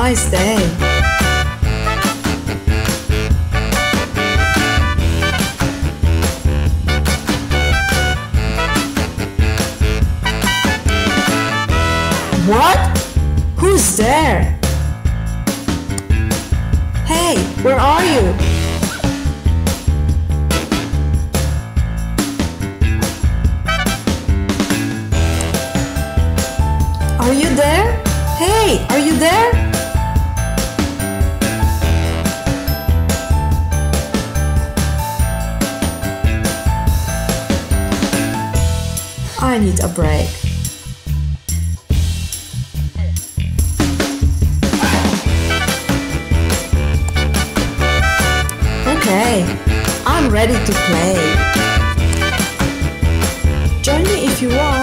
nice day. What? Who's there? Hey, where are you? Are you there? Hey, are you there? I need a break. Okay, I'm ready to play. Join me if you want.